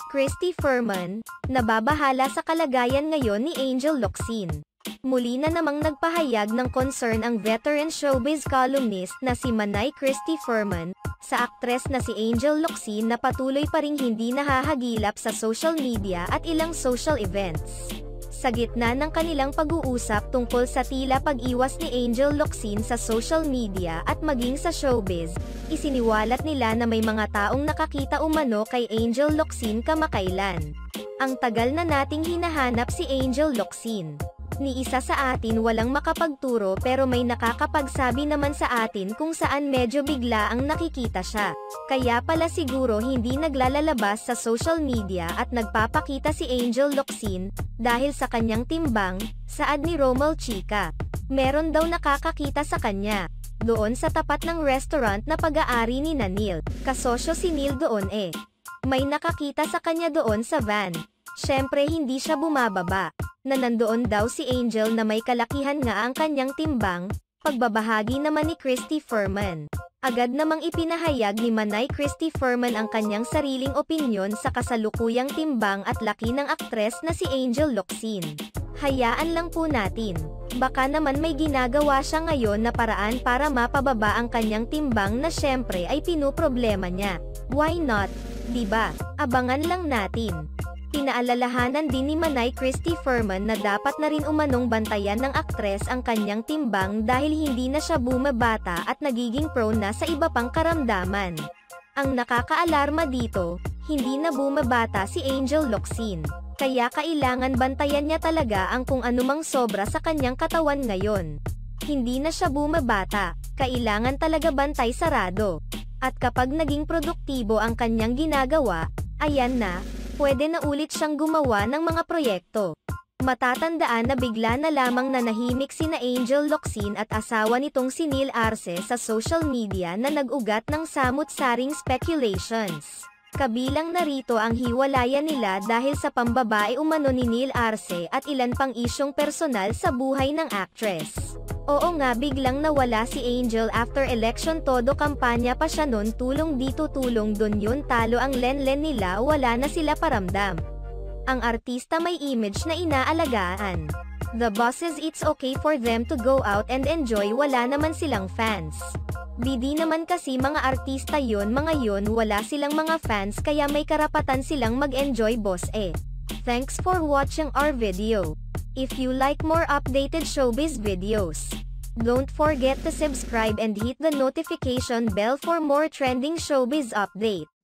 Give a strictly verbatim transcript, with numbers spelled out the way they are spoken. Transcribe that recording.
Christy Ferman, nababahala sa kalagayan ngayon ni Angel Locsin. Muli na namang nagpahayag ng concern ang veteran showbiz columnist na si Manay Christy Ferman, sa aktres na si Angel Locsin na patuloy pa ring hindi nahahagilap sa social media at ilang social events. Sa gitna ng kanilang pag-uusap tungkol sa tila pag-iwas ni Angel Locsin sa social media at maging sa showbiz, isiniwalat nila na may mga taong nakakita umano kay Angel Locsin kamakailan. Ang tagal na nating hinahanap si Angel Locsin. Ni isa sa atin walang makapagturo pero may nakakapagsabi naman sa atin kung saan medyo bigla ang nakikita siya. Kaya pala siguro hindi naglalalabas sa social media at nagpapakita si Angel Locsin, dahil sa kanyang timbang, saad ni Romel Chica. Meron daw nakakakita sa kanya, doon sa tapat ng restaurant na pag-aari ni Neil. Kasosyo si Neil doon eh. May nakakita sa kanya doon sa van. Syempre hindi siya bumababa, na nandoon daw si Angel na may kalakihan nga ang kanyang timbang. Pagbabahagi naman ni Christy Ferman, agad namang ipinahayag ni Manay Christy Ferman ang kanyang sariling opinyon sa kasalukuyang timbang at laki ng aktres na si Angel Locsin. Hayaan lang po natin, baka naman may ginagawa siya ngayon na paraan para mapababa ang kanyang timbang na syempre ay pinuproblema niya. Why not? Diba? Abangan lang natin. Pinaalalahanan din ni Manay Christy Ferman na dapat na rin umanong bantayan ng aktres ang kanyang timbang dahil hindi na siya bumabata at nagiging prone na sa iba pang karamdaman. Ang nakakaalarma dito, hindi na bumabata si Angel Locsin, kaya kailangan bantayan niya talaga ang kung anumang sobra sa kanyang katawan ngayon. Hindi na siya bumabata, kailangan talaga bantay sarado. At kapag naging produktibo ang kanyang ginagawa, ayan na, pwede na ulit siyang gumawa ng mga proyekto. Matatandaan na bigla na lamang nanahimik sina Angel Locsin at asawa nitong si Neil Arce sa social media na nag-ugat ng samut-saring speculations. Kabilang narito ang hiwalayan nila dahil sa pambabae umano ni Neil Arce at ilan pang isyong personal sa buhay ng actress. Oo nga, biglang nawala si Angel after election, todo kampanya pa siya nun, tulong dito tulong dun, yun talo ang len-len nila, wala na sila paramdam. Ang artista may image na inaalagaan. The bosses, it's okay for them to go out and enjoy, wala naman silang fans. Bidi naman kasi mga artista yon, mga yon wala silang mga fans kaya may karapatan silang mag-enjoy boss eh. Thanks for watching our video. If you like more updated showbiz videos, don't forget to subscribe and hit the notification bell for more trending showbiz update.